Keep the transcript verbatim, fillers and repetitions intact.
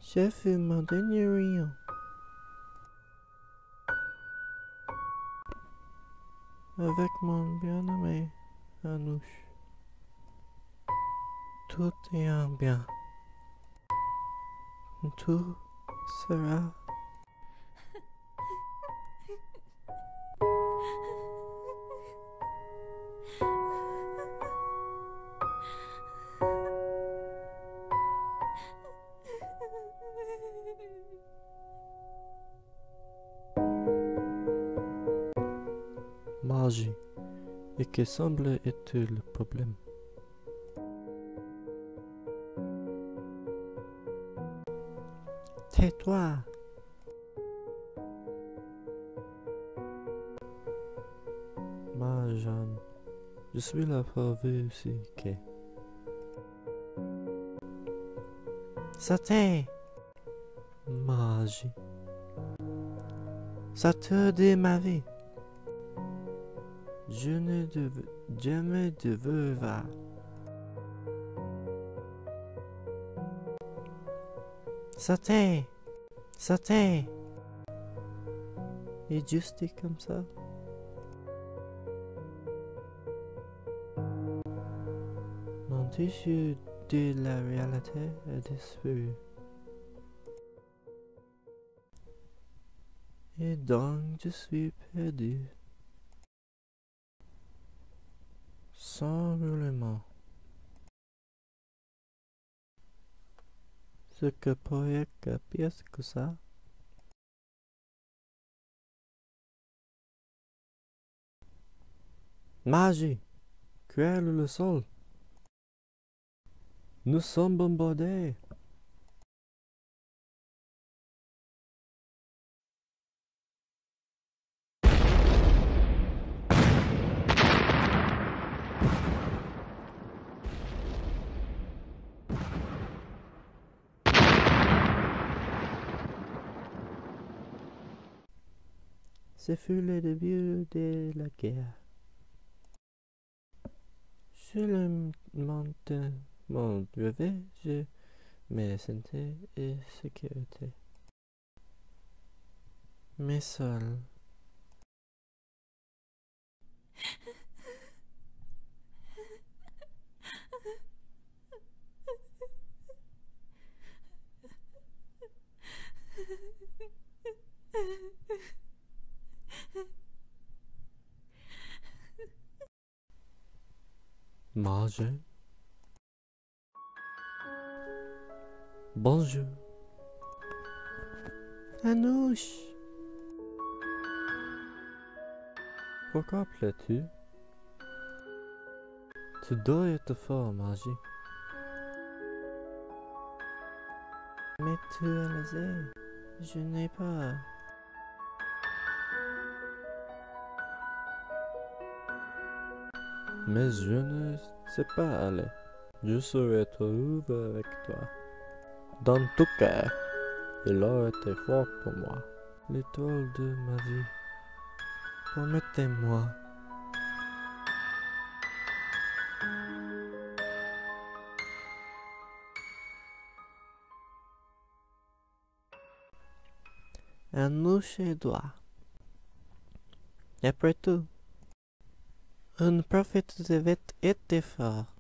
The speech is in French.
J'ai fait mon dernier rayon. Avec mon bien-aimé Anouche. Tout ira bien. Tout sera magie. Et que semble être le problème? Tais-toi. Ma Jeanne, je suis là pour vérifier. C'était magie. Ça te dit ma vie. Je ne devais jamais de voir. C'était, c'était. Et juste comme ça. Mon tissu de la réalité est disparu. Et donc je suis perdu. Sans roulement. Ce que pourrait être pire que ça. Magie! Créer le sol. Nous sommes bombardés. Ce fut le début de la guerre. Sur le montant, mon rêve, je me sentais en sécurité. Mais seul. Manger. Bonjour. Anouche. Pourquoi plais-tu? Tu dois être fort, Magie. Mais tu es laissé. Je n'ai pas. Mais je ne sais pas aller. Je serai toujours avec toi. Dans tout cas, il a été fort pour moi. L'étoile de ma vie. Promettez-moi. Anouche et toi. Après tout, un prophète devait être fort.